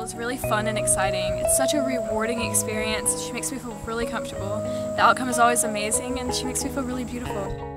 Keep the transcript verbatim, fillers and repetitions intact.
is really fun and exciting. It's such a rewarding experience. She makes me feel really comfortable. The outcome is always amazing and she makes me feel really beautiful.